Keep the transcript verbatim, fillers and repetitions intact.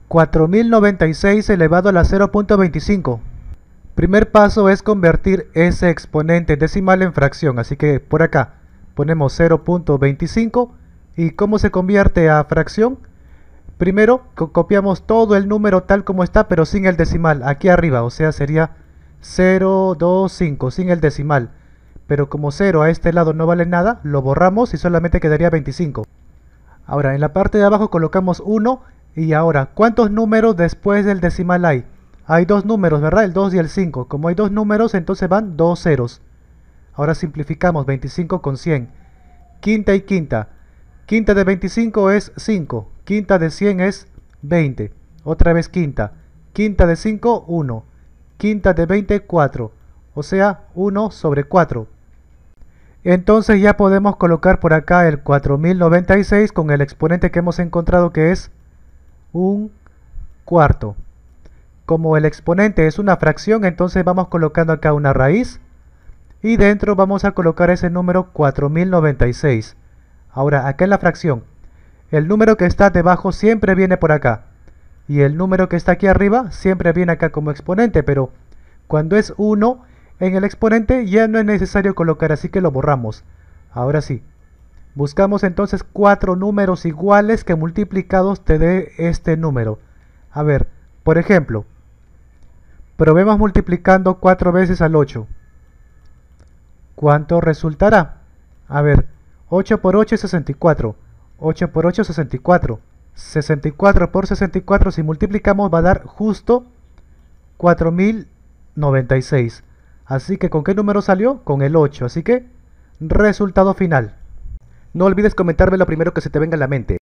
cuatro mil noventa y seis elevado a la cero punto veinticinco. Primer paso es convertir ese exponente decimal en fracción, así que por acá ponemos cero punto veinticinco. ¿Y cómo se convierte a fracción? Primero co copiamos todo el número tal como está, pero sin el decimal, aquí arriba, o sea sería cero punto veinticinco, sin el decimal. Pero como cero a este lado no vale nada, lo borramos y solamente quedaría veinticinco. Ahora en la parte de abajo colocamos uno. Y ahora, ¿cuántos números después del decimal hay? Hay dos números, ¿verdad? El dos y el cinco. Como hay dos números, entonces van dos ceros. Ahora simplificamos veinticinco con cien. Quinta y quinta. Quinta de veinticinco es cinco. Quinta de cien es veinte. Otra vez quinta. Quinta de cinco, uno. Quinta de veinte, cuatro. O sea, uno sobre cuatro. Entonces ya podemos colocar por acá el cuatro mil noventa y seis con el exponente que hemos encontrado, que es un cuarto. Como el exponente es una fracción, entonces vamos colocando acá una raíz y dentro vamos a colocar ese número cuatro mil noventa y seis. Ahora acá en la fracción, el número que está debajo siempre viene por acá y el número que está aquí arriba siempre viene acá como exponente, pero cuando es uno en el exponente ya no es necesario colocar, así que lo borramos. Ahora sí, buscamos entonces cuatro números iguales que multiplicados te dé este número. A ver, por ejemplo, probemos multiplicando cuatro veces al ocho. ¿Cuánto resultará? A ver, ocho por ocho es sesenta y cuatro. ocho por ocho es sesenta y cuatro. sesenta y cuatro por sesenta y cuatro, si multiplicamos, va a dar justo cuatro mil noventa y seis. Así que, ¿con qué número salió? Con el ocho. Así que, resultado final. No olvides comentarme lo primero que se te venga a la mente.